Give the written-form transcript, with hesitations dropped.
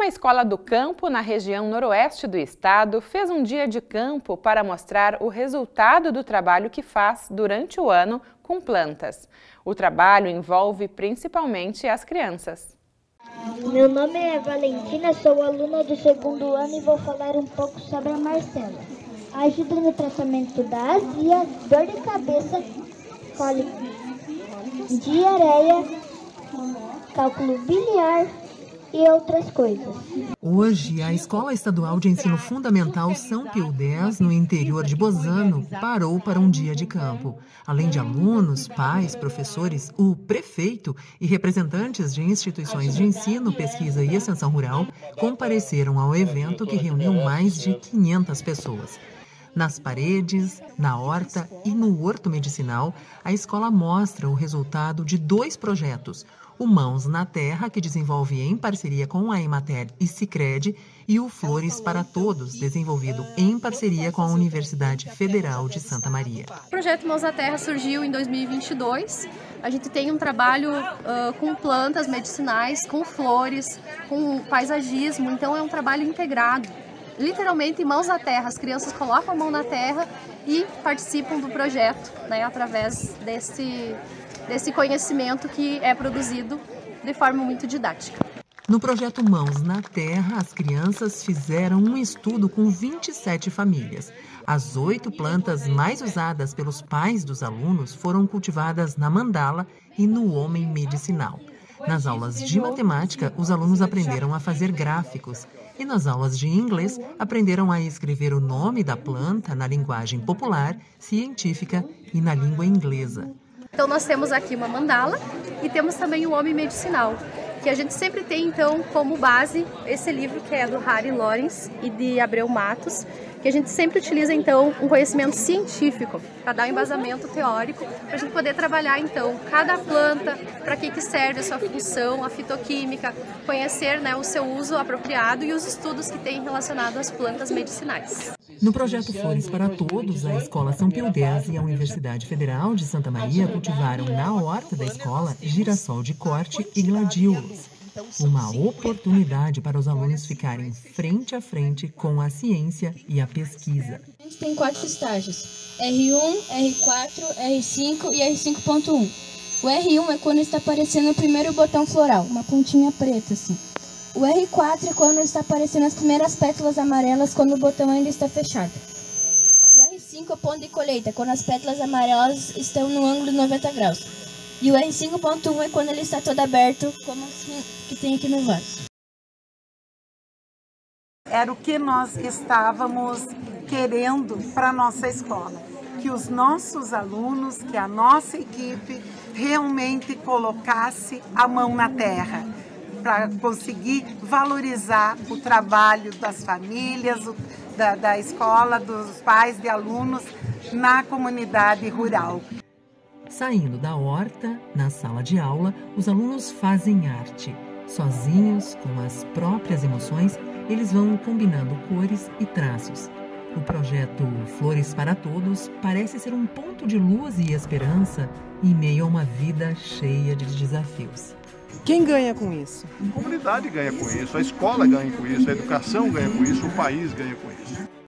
Uma escola do campo na região noroeste do estado fez um dia de campo para mostrar o resultado do trabalho que faz durante o ano com plantas. O trabalho envolve principalmente as crianças. Meu nome é Valentina, sou aluna do segundo ano e vou falar um pouco sobre a Marcela. Ajuda no tratamento da azia, dor de cabeça, cólica, diarreia, cálculo biliar e outras coisas. Hoje, a Escola Estadual de Ensino Fundamental São Pio X, no interior de Bozano, parou para um dia de campo. Além de alunos, pais, professores, o prefeito e representantes de instituições de ensino, pesquisa e extensão rural compareceram ao evento que reuniu mais de 500 pessoas. Nas paredes, na horta e no horto medicinal, a escola mostra o resultado de 2 projetos. O Mãos na Terra, que desenvolve em parceria com a Emater e Sicredi, e o Flores para Todos, desenvolvido em parceria com a Universidade Federal de Santa Maria. O projeto Mãos na Terra surgiu em 2022. A gente tem um trabalho com plantas medicinais, com flores, com paisagismo, então é um trabalho integrado. Literalmente, mãos na terra, as crianças colocam a mão na terra e participam do projeto, né, através desse conhecimento que é produzido de forma muito didática. No projeto Mãos na Terra, as crianças fizeram um estudo com 27 famílias. As 8 plantas mais usadas pelos pais dos alunos foram cultivadas na mandala e no homem medicinal. Nas aulas de matemática, os alunos aprenderam a fazer gráficos. E nas aulas de inglês, aprenderam a escrever o nome da planta na linguagem popular, científica e na língua inglesa. Então nós temos aqui uma mandala e temos também o homem medicinal, que a gente sempre tem então como base esse livro que é do Harry Lawrence e de Abreu Matos, que a gente sempre utiliza então um conhecimento científico para dar um embasamento teórico, para a gente poder trabalhar então cada planta, para que serve a sua função, a fitoquímica, conhecer, né, o seu uso apropriado e os estudos que tem relacionado às plantas medicinais. No projeto Flores para Todos, a Escola São Pio X e a Universidade Federal de Santa Maria cultivaram na horta da escola girassol de corte e gladiolos. Uma oportunidade para os alunos ficarem frente a frente com a ciência e a pesquisa. A gente tem 4 estágios, R1, R4, R5 e R5.1. O R1 é quando está aparecendo o primeiro botão floral, uma pontinha preta assim. O R4 é quando está aparecendo as primeiras pétalas amarelas, quando o botão ainda está fechado. O R5 é o ponto de colheita, quando as pétalas amarelas estão no ângulo de 90 graus. E o R5.1 é quando ele está todo aberto, como assim que tem aqui no vaso. Era o que nós estávamos querendo para a nossa escola. Que os nossos alunos, que a nossa equipe realmente colocasse a mão na terra, para conseguir valorizar o trabalho das famílias, da escola, dos pais de alunos na comunidade rural. Saindo da horta, na sala de aula, os alunos fazem arte. Sozinhos, com as próprias emoções, eles vão combinando cores e traços. O projeto Flores para Todos parece ser um ponto de luz e esperança em meio a uma vida cheia de desafios. Quem ganha com isso? A comunidade ganha com isso, a escola ganha com isso, a educação ganha com isso, o país ganha com isso.